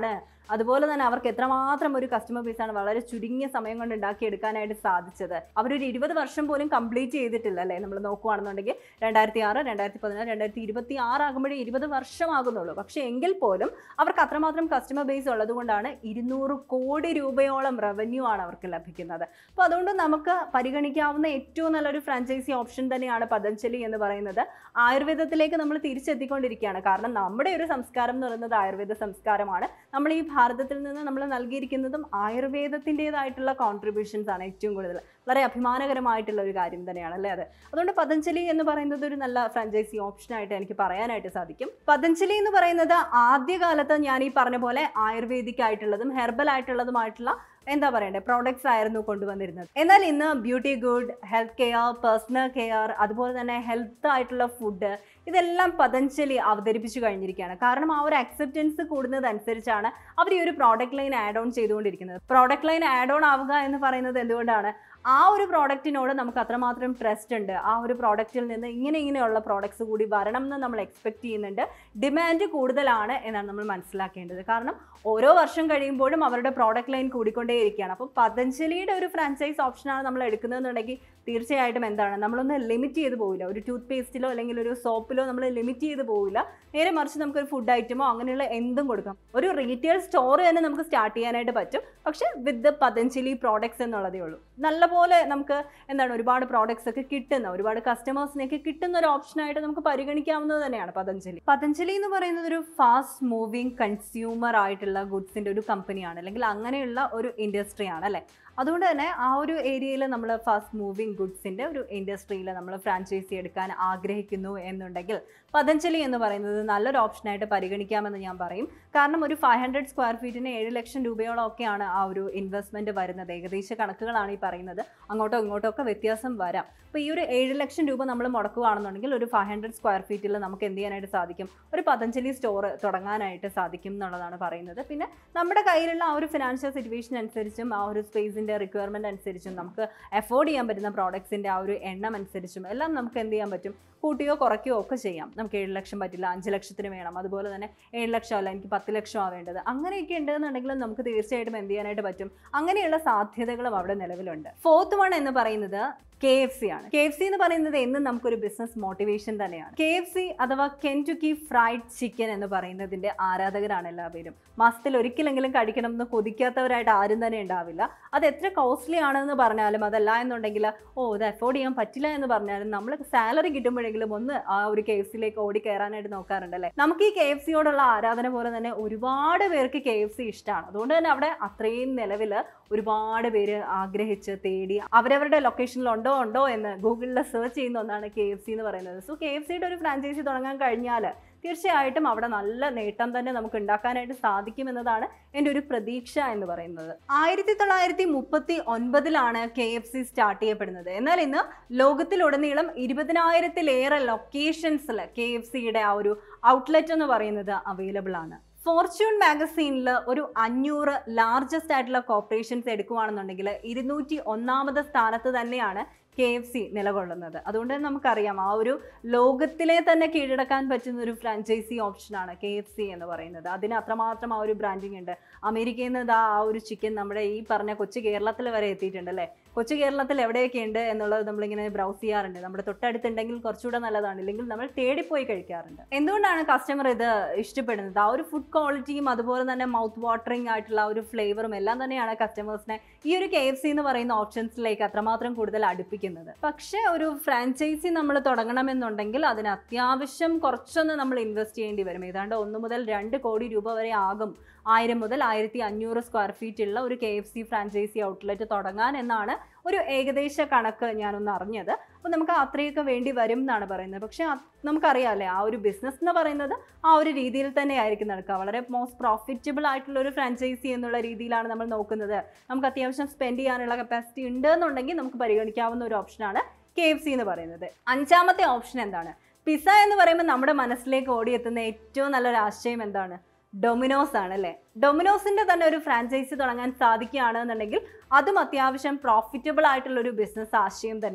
അതുപോലെ തന്നെ അവർക്ക് എത്രമാത്രം ഒരു കസ്റ്റമർ ബേസാണ് വളരെ ചുരുങ്ങിയ സമയം കൊണ്ട് ഉണ്ടാക്കിയെടുക്കാനായിട്ട് സാധിച്ചത്. അവരൊരു ഇരുപത് വർഷം പോലും കംപ്ലീറ്റ് ചെയ്തിട്ടില്ല അല്ലേ. നമ്മൾ നോക്കുകയാണെന്നുണ്ടെങ്കിൽ രണ്ടായിരത്തി ആറ് രണ്ടായിരത്തി പതിനാറ് രണ്ടായിരത്തി ഇരുപത്തി ആറ് ആകുമ്പോഴേ ഇരുപത് വർഷമാകുന്നുള്ളൂ. പക്ഷെ എങ്കിൽ പോലും അവർക്ക് അത്രമാത്രം കസ്റ്റമർ ബേസ് ഉള്ളത് കൊണ്ടാണ് ഇരുന്നൂറ് കോടി രൂപയോളം റവന്യൂ ആണ് അവർക്ക് ലഭിക്കുന്നത്. അപ്പോൾ അതുകൊണ്ട് നമുക്ക് പരിഗണിക്കാവുന്ന ഏറ്റവും നല്ലൊരു ഫ്രാഞ്ചൈസി ഓപ്ഷൻ തന്നെയാണ് പതഞ്ജലി എന്ന് പറയുന്നത്. ആയുർവേദത്തിലേക്ക് നമ്മൾ തിരിച്ചെത്തിക്കൊണ്ടിരിക്കുകയാണ്. കാരണം നമ്മുടെ ഒരു സംസ്കാരം എന്ന് പറയുന്നത് ആയുർവേദ സംസ്കാരമാണ്. നമ്മൾ ഈ ഭാരതത്തിൽ നിന്ന് നമ്മൾ നൽകിയിരിക്കുന്നതും ആയുർവേദത്തിൻ്റെതായിട്ടുള്ള കോൺട്രിബ്യൂഷൻസ് ആണ് ഏറ്റവും കൂടുതൽ. വളരെ അഭിമാനകരമായിട്ടുള്ള ഒരു കാര്യം തന്നെയാണ് അല്ലേ അത്. അതുകൊണ്ട് പതഞ്ജലി എന്ന് പറയുന്നത് ഒരു നല്ല ഫ്രാഞ്ചൈസി ഓപ്ഷനായിട്ട് എനിക്ക് പറയാനായിട്ട് സാധിക്കും. പതഞ്ജലി എന്ന് പറയുന്നത് ആദ്യകാലത്ത് ഞാൻ ഈ പറഞ്ഞ പോലെ ആയുർവേദിക് ആയിട്ടുള്ളതും ഹെർബൽ ആയിട്ടുള്ളതുമായിട്ടുള്ള എന്താ പറയണ്ടേ പ്രോഡക്ട്സ് ആയിരുന്നു കൊണ്ടുവന്നിരുന്നത്. എന്നാൽ ഇന്ന് beauty good, health care, personal care, അതുപോലെ തന്നെ ഹെൽത്ത് ആയിട്ടുള്ള ഫുഡ്, ഇതെല്ലാം പതഞ്ജലി അവതരിപ്പിച്ചു കഴിഞ്ഞിരിക്കുകയാണ്. കാരണം ആ ഒരു അക്സെപ്റ്റൻസ് കൂടുന്നതനുസരിച്ചാണ് അവർ ഈ ഒരു പ്രോഡക്റ്റ് ലൈൻ ആഡ് ഓൺ ചെയ്തുകൊണ്ടിരിക്കുന്നത്. പ്രോഡക്റ്റ് ലൈൻ ആഡ് ഓൺ ആവുക എന്ന് പറയുന്നത് എന്തുകൊണ്ടാണ്? ആ ഒരു പ്രോഡക്റ്റിനോട് നമുക്ക് അത്രമാത്രം ട്രസ്റ്റ് ഉണ്ട്. ആ ഒരു പ്രോഡക്റ്റിൽ നിന്ന് ഇങ്ങനെ ഇങ്ങനെയുള്ള പ്രോഡക്ട്സ് കൂടി വരണം എന്ന് നമ്മൾ എക്സ്പെക്ട് ചെയ്യുന്നുണ്ട്. ഡിമാൻഡ് കൂടുതലാണ് എന്നാണ് നമ്മൾ മനസ്സിലാക്കേണ്ടത്. കാരണം ഓരോ വർഷം കഴിയുമ്പോഴും അവരുടെ പ്രോഡക്റ്റ് ലൈൻ കൂടിക്കൊണ്ടേയിരിക്കുകയാണ്. അപ്പോൾ പതഞ്ജലിയുടെ ഒരു ഫ്രാഞ്ചൈസ് ഓപ്ഷനാണ് നമ്മൾ എടുക്കുന്നതെന്നുണ്ടെങ്കിൽ തീർച്ചയായിട്ടും എന്താണ് നമ്മളൊന്ന് ലിമിറ്റ് ചെയ്ത് പോവില്ല. ഒരു ടൂത്ത് പേസ്റ്റിലോ അല്ലെങ്കിൽ ഒരു സോപ്പിലോ നമ്മൾ ലിമിറ്റ് ചെയ്ത് പോവില്ല. നേരെ മറിച്ച് നമുക്കൊരു ഫുഡ് ഐറ്റമോ അങ്ങനെയുള്ള എന്തും കൊടുക്കാം. ഒരു റീറ്റെയിൽ സ്റ്റോർ തന്നെ നമുക്ക് സ്റ്റാർട്ട് ചെയ്യാനായിട്ട് പറ്റും. പക്ഷേ വിത്ത് പതഞ്ജലി പ്രോഡക്ട്സ് എന്നുള്ളതേ ഉള്ളൂ. നല്ലപോലെ നമുക്ക് എന്താണ് ഒരുപാട് പ്രോഡക്ട്സ് ഒക്കെ കിട്ടുന്ന, ഒരുപാട് കസ്റ്റമേഴ്സിനൊക്കെ കിട്ടുന്ന ഒരു ഓപ്ഷനായിട്ട് നമുക്ക് പരിഗണിക്കാവുന്നത് തന്നെയാണ് പതഞ്ജലി. പതഞ്ജലി എന്ന് പറയുന്നത് ഒരു ഫാസ്റ്റ് മൂവിങ് കൺസ്യൂമർ ആയിട്ടുള്ള ഗുഡ്സിൻ്റെ ഒരു കമ്പനിയാണ്, അല്ലെങ്കിൽ അങ്ങനെയുള്ള ഒരു ഇൻഡസ്ട്രിയാണ് അല്ലേ. അതുകൊണ്ട് തന്നെ ആ ഒരു ഏരിയയിൽ നമ്മൾ ഫാസ്റ്റ് മൂവിങ് ഗുഡ്സിൻ്റെ ഒരു ഇൻഡസ്ട്രിയിൽ നമ്മൾ ഫ്രാഞ്ചൈസി എടുക്കാൻ ആഗ്രഹിക്കുന്നു എന്നുണ്ടെങ്കിൽ പതഞ്ജലി എന്ന് പറയുന്നത് നല്ലൊരു ഓപ്ഷനായിട്ട് പരിഗണിക്കാമെന്ന് ഞാൻ പറയും. കാരണം ഒരു ഫൈവ് ഹൺഡ്രഡ് സ്ക്വയർ ഫീറ്റിന് ഏഴ് ലക്ഷം രൂപയോളം ഒക്കെയാണ് ആ ഒരു ഇൻവെസ്റ്റ്മെൻറ്റ് വരുന്നത്. ഏകദേശ കണക്കുകളാണ് ഈ പറയുന്നത്. അങ്ങോട്ടോ ഇങ്ങോട്ടോ ഒക്കെ വ്യത്യാസം വരാം. അപ്പോൾ ഈ ഒരു ഏഴ് ലക്ഷം രൂപ നമ്മൾ മുടക്കുകയാണെന്നുണ്ടെങ്കിൽ ഒരു ഫൈവ് ഹൺഡ്രഡ് സ്ക്വയർ ഫീറ്റിൽ നമുക്ക് എന്ത് ചെയ്യാനായിട്ട് സാധിക്കും? ഒരു പതഞ്ജലി സ്റ്റോർ തുടങ്ങാനായിട്ട് സാധിക്കും എന്നുള്ളതാണ് പറയുന്നത്. പിന്നെ നമ്മുടെ കയ്യിലുള്ള ആ ഒരു ഫിനാൻഷ്യൽ സിറ്റുവേഷൻ അനുസരിച്ചും ആ ഒരു സ്പേസിൻ്റെ റിക്വയർമെൻറ്റ് അനുസരിച്ചും നമുക്ക് അഫോർഡ് ചെയ്യാൻ പറ്റുന്ന പ്രോഡക്ട്സിൻ്റെ ആ ഒരു എണ്ണം അനുസരിച്ചും എല്ലാം നമുക്ക് എന്ത് ചെയ്യാൻ പറ്റും? കൂട്ടിയോ കുറയ്ക്കുകയോ ഒക്കെ ചെയ്യാം. നമുക്ക് ഏഴ് ലക്ഷം പറ്റില്ല, അഞ്ച് ലക്ഷത്തിന് വേണം, അതുപോലെ തന്നെ ഏഴ് ലക്ഷം അല്ല എനിക്ക് പത്ത് ലക്ഷം ആവേണ്ടത്, അങ്ങനെയൊക്കെ ഉണ്ടെന്നുണ്ടെങ്കിലും നമുക്ക് തീർച്ചയായിട്ടും എന്ത് ചെയ്യാനായിട്ട് പറ്റും? അങ്ങനെയുള്ള സാധ്യതകളും അവിടെ നിലവിലുണ്ട്. ഫോർത്ത് വൺ എന്ന് പറയുന്നത് കെ എഫ് സി ആണ്. കെ എഫ് സി എന്ന് പറയുന്നത് എന്നും നമുക്കൊരു ബിസിനസ് മോട്ടിവേഷൻ തന്നെയാണ്. കെ എഫ് സി അഥവാ കെൻറ്റുക്കി ഫ്രൈഡ് ചിക്കൻ എന്ന് പറയുന്നതിന്റെ ആരാധകരാണ് എല്ലാവരും. മാസത്തിൽ ഒരിക്കലെങ്കിലും കഴിക്കണം എന്ന് കൊതിക്കാത്തവരായിട്ട് ആരും തന്നെ ഉണ്ടാവില്ല. അത് എത്ര കോസ്റ്റ്ലി ആണെന്ന് പറഞ്ഞാലും, അതല്ല എന്നുണ്ടെങ്കിൽ ഓ ഇത് അഫോർഡ് ചെയ്യാൻ പറ്റില്ല എന്ന് പറഞ്ഞാലും നമ്മൾ സാലറി കിട്ടുമ്പോഴെങ്കിലും ഒന്ന് ആ ഒരു കെ എഫ് സിയിലേക്ക് ഓടി കയറാനായിട്ട് നോക്കാറുണ്ട് അല്ലേ. നമുക്ക് ഈ കെ എഫ് സിയോടുള്ള ആരാധന പോലെ തന്നെ ഒരുപാട് പേർക്ക് കെ എഫ് സി ഇഷ്ടമാണ്. അതുകൊണ്ട് തന്നെ അവിടെ അത്രയും നിലവിൽ ഒരുപാട് പേര് ആഗ്രഹിച്ച് തേടി അവരവരുടെ ലൊക്കേഷനിൽ ഉണ്ടോ ഉണ്ടോ എന്ന് ഗൂഗിളിൽ സെർച്ച് ചെയ്യുന്ന ഒന്നാണ് കെ എഫ് സി എന്ന് പറയുന്നത്. സോ കെ എഫ് സിയുടെ ഒരു ഫ്രാഞ്ചൈസി തുടങ്ങാൻ കഴിഞ്ഞാൽ തീർച്ചയായിട്ടും അവിടെ നല്ല നേട്ടം തന്നെ നമുക്ക് ഉണ്ടാക്കാനായിട്ട് സാധിക്കും എന്നതാണ് എൻ്റെ ഒരു പ്രതീക്ഷ എന്ന് പറയുന്നത്. ആയിരത്തി തൊള്ളായിരത്തി മുപ്പത്തി ഒൻപതിലാണ് കെ എഫ് സി സ്റ്റാർട്ട് ചെയ്യപ്പെടുന്നത്. എന്നാൽ ഇന്ന് ലോകത്തിലുടനീളം ഇരുപതിനായിരത്തിലേറെ ലൊക്കേഷൻസിൽ കെ എഫ് സിയുടെ ആ ഒരു ഔട്ട്ലെറ്റ് എന്ന് പറയുന്നത് അവൈലബിൾ ആണ്. ഫോർച്യൂൺ മാഗസീനിൽ ഒരു അഞ്ഞൂറ് ലാർജസ്റ്റ് ആയിട്ടുള്ള കോർപ്പറേഷൻസ് എടുക്കുകയാണെന്നുണ്ടെങ്കിൽ ഇരുന്നൂറ്റി ഒന്നാമത് സ്ഥാനത്ത് തന്നെയാണ് കെ എഫ് സി നിലകൊള്ളുന്നത്. അതുകൊണ്ട് തന്നെ നമുക്കറിയാം ആ ഒരു ലോകത്തിലെ തന്നെ കീഴടക്കാൻ പറ്റുന്ന ഒരു ഫ്രാഞ്ചൈസി ഓപ്ഷനാണ് കെ എഫ് സി എന്ന് പറയുന്നത്. അതിന് അത്രമാത്രം ആ ഒരു ബ്രാൻഡിങ് ഉണ്ട്. അമേരിക്കയിൽ നിന്ന് ആ ഒരു ചിക്കൻ നമ്മുടെ ഈ പറഞ്ഞ കൊച്ചു കേരളത്തിൽ വരെ എത്തിയിട്ടുണ്ട് അല്ലേ. കൊച്ചു കേരളത്തിൽ എവിടെയൊക്കെ ഉണ്ട് എന്നുള്ളത് നമ്മളിങ്ങനെ ബ്രൗസ് ചെയ്യാറുണ്ട്. നമ്മുടെ തൊട്ടടുത്തുണ്ടെങ്കിൽ കുറച്ചുകൂടെ നല്ലതാണ്, ഇല്ലെങ്കിൽ നമ്മൾ തേടിപ്പോയി കഴിക്കാറുണ്ട്. എന്തുകൊണ്ടാണ് കസ്റ്റമർ ഇത് ഇഷ്ടപ്പെടുന്നത്? ആ ഒരു ഫുഡ് ക്വാളിറ്റിയും അതുപോലെ തന്നെ മൗത്ത് വാട്ടറിങ് ആയിട്ടുള്ള ആ ഒരു ഫ്ലേവറും എല്ലാം തന്നെയാണ് കസ്റ്റമേഴ്സിനെ ഈ ഒരു കെ എഫ് സി എന്ന് പറയുന്ന ഓപ്ഷൻസിലേക്ക് അത്രമാത്രം കൂടുതൽ അടുപ്പിക്കുന്നത്. പക്ഷേ ഒരു ഫ്രാഞ്ചൈസി നമ്മൾ തുടങ്ങണമെന്നുണ്ടെങ്കിൽ അതിന് അത്യാവശ്യം കുറച്ചൊന്ന് നമ്മൾ ഇൻവെസ്റ്റ് ചെയ്യേണ്ടി വരും. ഏതാണ്ട് ഒന്ന് മുതൽ രണ്ട് കോടി രൂപ വരെ ആകും ആയിരം മുതൽ ആയിരത്തി അഞ്ഞൂറ് സ്ക്വയർ ഫീറ്റ് ഉള്ള ഒരു K F C franchise outlet തുടങ്ങാൻ എന്നാണ് ഒരു ഏകദേശ കണക്ക് ഞാനൊന്ന് അറിഞ്ഞത്. അപ്പോൾ നമുക്ക് അത്രയൊക്കെ വേണ്ടി വരും എന്നാണ് പറയുന്നത്. പക്ഷേ നമുക്കറിയാമല്ലേ ആ ഒരു ബിസിനസ് എന്ന് പറയുന്നത് ആ ഒരു രീതിയിൽ തന്നെ ആയിരിക്കും നടക്കുക. വളരെ മോസ്റ്റ് പ്രോഫിറ്റബിൾ ആയിട്ടുള്ള ഒരു ഫ്രാഞ്ചൈസി എന്നുള്ള രീതിയിലാണ് നമ്മൾ നോക്കുന്നത്. നമുക്ക് അത്യാവശ്യം സ്പെൻഡ് ചെയ്യാനുള്ള കപ്പാസിറ്റി ഉണ്ട് എന്നുണ്ടെങ്കിൽ നമുക്ക് പരിഗണിക്കാവുന്ന ഒരു ഓപ്ഷനാണ് കെ എഫ് സി എന്ന് പറയുന്നത്. അഞ്ചാമത്തെ ഓപ്ഷൻ എന്താണ്? പിസ്സ എന്ന് പറയുമ്പോൾ നമ്മുടെ മനസ്സിലേക്ക് ഓടിയെത്തുന്ന ഏറ്റവും നല്ലൊരു ആശയം എന്താണ്? ഡൊമിനോസ് ആണ് അല്ലേ. ഡൊമിനോസിന്റെ തന്നെ ഒരു ഫ്രാഞ്ചൈസി തുടങ്ങാൻ സാധിക്കുകയാണെന്നുണ്ടെങ്കിൽ അതും അത്യാവശ്യം പ്രോഫിറ്റബിൾ ആയിട്ടുള്ള ഒരു ബിസിനസ് ആശയം തന്നെയാണ്.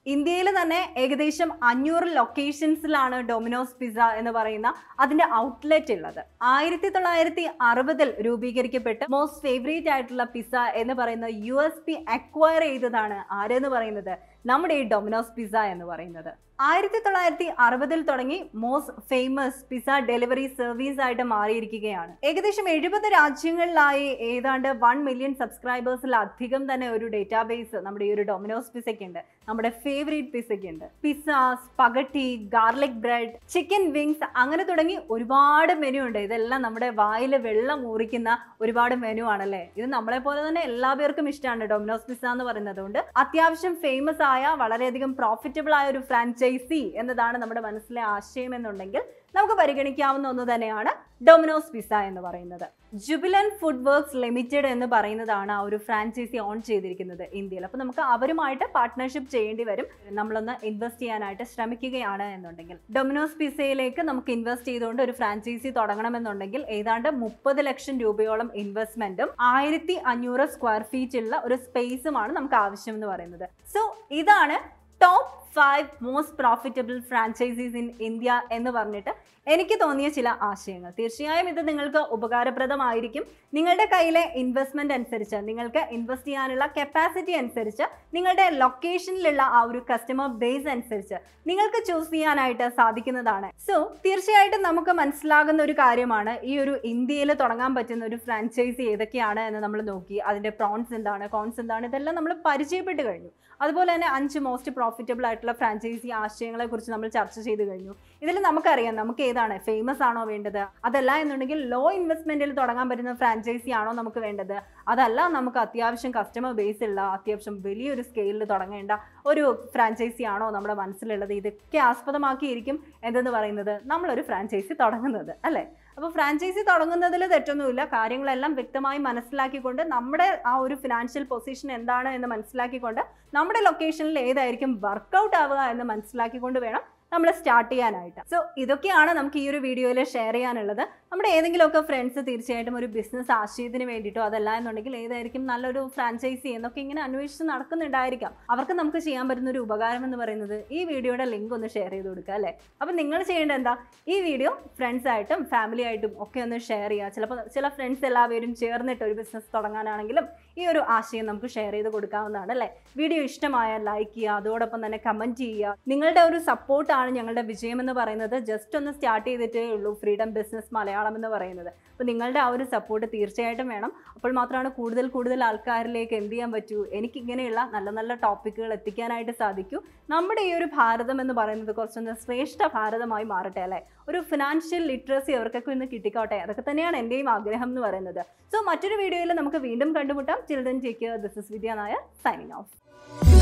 ഇന്ത്യയിൽ തന്നെ ഏകദേശം അഞ്ഞൂറ് ലൊക്കേഷൻസിലാണ് ഡൊമിനോസ് പിസ്സ എന്ന് പറയുന്ന അതിന്റെ ഔട്ട്ലെറ്റ് ഉള്ളത്. ആയിരത്തി തൊള്ളായിരത്തി അറുപതിൽ രൂപീകരിക്കപ്പെട്ട് മോസ്റ്റ് ഫേവറേറ്റ് ആയിട്ടുള്ള പിസ്സ എന്ന് പറയുന്ന യു എസ് പി അക്വയർ ചെയ്തതാണ് ആരെന്ന് പറയുന്നത് നമ്മുടെ ഈ ഡൊമിനോസ് പിസ്സ എന്ന് പറയുന്നത്. ആയിരത്തി തൊള്ളായിരത്തി അറുപതിൽ തുടങ്ങി most famous pizza delivery service ആയിട്ട് മാറിയിരിക്കുകയാണ്. ഏകദേശം എഴുപത് രാജ്യങ്ങളിലായി ഏതാണ്ട് വൺ മില്യൺ സബ്സ്ക്രൈബേഴ്സിലധികം തന്നെ ഒരു ഡേറ്റാബേസ് നമ്മുടെ ഈ ഒരു ഡൊമിനോസ് പിസ്സയ്ക്ക് ഉണ്ട്. നമ്മുടെ ഫേവറേറ്റ് പിസ്സയ്ക്ക് ഉണ്ട്. Pizza, spaghetti, garlic bread, chicken wings, അങ്ങനെ തുടങ്ങി ഒരുപാട് മെനു ഉണ്ട്. ഇതെല്ലാം നമ്മുടെ വായിൽ വെള്ളം ഊറിക്കുന്ന ഒരുപാട് മെനു ആണല്ലേ. ഇത് നമ്മളെ പോലെ തന്നെ എല്ലാ പേർക്കും ഇഷ്ടമാണ് ഡൊമിനോസ് പിസ്സ എന്ന് പറയുന്നത്. കൊണ്ട് അത്യാവശ്യം ഫേമസ് ആയ വളരെയധികം പ്രോഫിറ്റബിൾ ആയ ഒരു ഫ്രാഞ്ചൈസി എന്നതാണ് നമ്മുടെ മനസ്സിലെ ആശയം എന്നുണ്ടെങ്കിൽ നമുക്ക് പരിഗണിക്കാവുന്ന ഒന്ന് തന്നെയാണ് ഡൊമിനോസ് പിസ്സ എന്ന് പറയുന്നത്. ജുബിലന്റ് ഫുഡ് വർക്ക്സ് ലിമിറ്റഡ് എന്ന് പറയുന്നതാണ് ആ ഒരു ഫ്രാഞ്ചൈസി ഓൺ ചെയ്തിരിക്കുന്നത് ഇന്ത്യയിൽ. അപ്പോൾ നമുക്ക് അവരുമായിട്ട് പാർട്ട്ണർഷിപ്പ് ചെയ്യേണ്ടി വരും നമ്മളൊന്ന് ഇൻവെസ്റ്റ് ചെയ്യാനായിട്ട് ശ്രമിക്കുകയാണ് എന്നുണ്ടെങ്കിൽ. ഡൊമിനോസ് പിസ്സയിലേക്ക് നമുക്ക് ഇൻവെസ്റ്റ് ചെയ്തുകൊണ്ട് ഒരു ഫ്രാഞ്ചൈസി തുടങ്ങണമെന്നുണ്ടെങ്കിൽ ഏതാണ്ട് മുപ്പത് ലക്ഷം രൂപയോളം ഇൻവെസ്റ്റ്മെന്റും ആയിരത്തി അഞ്ഞൂറ് സ്ക്വയർ ഫീറ്റ് ഉള്ള ഒരു സ്പേസുമാണ് നമുക്ക് ആവശ്യം എന്ന് പറയുന്നത്. സോ ഇതാണ് top five most profitable franchisees in India എന്ന് പറഞ്ഞിട്ട് എനിക്ക് തോന്നിയ ചില ആശയങ്ങൾ. തീർച്ചയായും ഇത് നിങ്ങൾക്ക് ഉപകാരപ്രദമായിരിക്കും. നിങ്ങളുടെ കയ്യിലെ ഇൻവെസ്റ്റ്മെന്റ് അനുസരിച്ച്, നിങ്ങൾക്ക് ഇൻവെസ്റ്റ് ചെയ്യാനുള്ള കപ്പാസിറ്റി അനുസരിച്ച്, നിങ്ങളുടെ ലൊക്കേഷനിലുള്ള ആ ഒരു കസ്റ്റമർ ബേസ് അനുസരിച്ച് നിങ്ങൾക്ക് ചൂസ് ചെയ്യാനായിട്ട് സാധിക്കുന്നതാണ്. സോ തീർച്ചയായിട്ടും നമുക്ക് മനസ്സിലാകുന്ന ഒരു കാര്യമാണ് ഈ ഒരു ഇന്ത്യയിൽ തുടങ്ങാൻ പറ്റുന്ന ഒരു ഫ്രാഞ്ചൈസി ഏതൊക്കെയാണ് എന്ന് നമ്മൾ നോക്കി. അതിന്റെ പ്രോൺസ് എന്താണ്, കോൺസ് എന്താണ്, ഇതെല്ലാം നമ്മൾ പരിചയപ്പെട്ട് കഴിഞ്ഞു. അതുപോലെ തന്നെ അഞ്ച് മോസ്റ്റ് പ്രോഫിറ്റബിൾ ആയിട്ടുള്ള ഫ്രാഞ്ചൈസി ആശയങ്ങളെ കുറിച്ച് നമ്മൾ ചർച്ച ചെയ്ത് കഴിഞ്ഞു. ഇതിൽ നമുക്കറിയാം നമുക്ക് ഏതാണ് ഫേമസ് ആണോ വേണ്ടത്, അതല്ല എന്നുണ്ടെങ്കിൽ ലോ ഇൻവെസ്റ്റ്മെന്റിൽ തുടങ്ങാൻ പറ്റുന്ന ഫ്രാഞ്ചൈസി ആണോ നമുക്ക് വേണ്ടത്, അതല്ല നമുക്ക് അത്യാവശ്യം കസ്റ്റമർ ബേസ് ഉള്ള അത്യാവശ്യം വലിയൊരു സ്കെയിലിൽ തുടങ്ങേണ്ട ഒരു ഫ്രാഞ്ചൈസി ആണോ നമ്മുടെ മനസ്സിലുള്ളത്. ഇതൊക്കെ ആസ്പദമാക്കിയിരിക്കും എന്തെന്ന് പറയുന്നത് നമ്മളൊരു ഫ്രാഞ്ചൈസി തുടങ്ങുന്നത് അല്ലേ. അപ്പോൾ ഫ്രാഞ്ചൈസി തുടങ്ങുന്നതിൽ തെറ്റൊന്നുമില്ല. കാര്യങ്ങളെല്ലാം വ്യക്തമായി മനസ്സിലാക്കിക്കൊണ്ട് നമ്മുടെ ആ ഒരു ഫിനാൻഷ്യൽ പൊസിഷൻ എന്താണ് എന്ന് മനസ്സിലാക്കിക്കൊണ്ട് നമ്മുടെ ലൊക്കേഷനിൽ ഏതായിരിക്കും വർക്കൗട്ട് ആവുക എന്ന് മനസ്സിലാക്കിക്കൊണ്ട് വേണം നമ്മൾ സ്റ്റാർട്ട് ചെയ്യാനായിട്ട്. സോ ഇതൊക്കെയാണ് നമുക്ക് ഈ ഒരു വീഡിയോയിൽ ഷെയർ ചെയ്യാനുള്ളത്. നമ്മുടെ ഏതെങ്കിലുമൊക്കെ ഫ്രണ്ട്സ് തീർച്ചയായിട്ടും ഒരു ബിസിനസ് ആശയത്തിന് വേണ്ടിയിട്ടോ അതല്ല എന്നുണ്ടെങ്കിൽ ഏതായിരിക്കും നല്ലൊരു ഫ്രാഞ്ചൈസി എന്നൊക്കെ ഇങ്ങനെ അന്വേഷിച്ച് നടക്കുന്നുണ്ടായിരിക്കാം. അവർക്ക് നമുക്ക് ചെയ്യാൻ പറ്റുന്ന ഒരു ഉപകാരം എന്ന് പറയുന്നത് ഈ വീഡിയോയുടെ ലിങ്ക് ഒന്ന് ഷെയർ ചെയ്ത് കൊടുക്കുക അല്ലേ. അപ്പം നിങ്ങൾ ചെയ്യേണ്ടത് എന്താ, ഈ വീഡിയോ ഫ്രണ്ട്സായിട്ടും ഫാമിലി ആയിട്ടും ഒക്കെ ഒന്ന് ഷെയർ ചെയ്യുക. ചിലപ്പോൾ ചില ഫ്രണ്ട്സ് എല്ലാവരും ചേർന്നിട്ട് ഒരു ബിസിനസ് തുടങ്ങാനാണെങ്കിലും ഈ ഒരു ആശയം നമുക്ക് ഷെയർ ചെയ്ത് കൊടുക്കാവുന്നതാണ് അല്ലേ. വീഡിയോ ഇഷ്ടമായാൽ ലൈക്ക് ചെയ്യുക, അതോടൊപ്പം തന്നെ കമൻറ്റ് ചെയ്യുക. നിങ്ങളുടെ ഒരു സപ്പോർട്ടാണ് ഞങ്ങളുടെ വിജയം എന്ന് പറയുന്നത്. ജസ്റ്റ് ഒന്ന് സ്റ്റാർട്ട് ചെയ്തിട്ടേ ഉള്ളൂ ഫ്രീഡം ബിസിനസ് മലയാളം എന്ന് പറയുന്നത്. അപ്പോൾ നിങ്ങളുടെ ആ ഒരു സപ്പോർട്ട് തീർച്ചയായിട്ടും വേണം. അപ്പോൾ മാത്രമാണ് കൂടുതൽ കൂടുതൽ ആൾക്കാരിലേക്ക് എന്ത് ചെയ്യാൻ പറ്റൂ, എനിക്കിങ്ങനെയുള്ള നല്ല നല്ല ടോപ്പിക്കുകൾ എത്തിക്കാനായിട്ട് സാധിക്കൂ. നമ്മുടെ ഈ ഒരു ഭാരതം എന്ന് പറയുന്നത് കുറച്ചൊന്ന് ശ്രേഷ്ഠ ഭാരതമായി മാറട്ടെ അല്ലേ. ഒരു ഫിനാൻഷ്യൽ ലിറ്ററസി അവർക്കൊക്കെ ഒന്ന് കിട്ടിക്കോട്ടെ. അതൊക്കെ തന്നെയാണ് എൻ്റെയും ആഗ്രഹം എന്ന് പറയുന്നത്. സോ മറ്റൊരു വീഡിയോയിൽ നമുക്ക് വീണ്ടും കണ്ടുമുട്ടാം. Children take care. This is Vidya Nair signing of.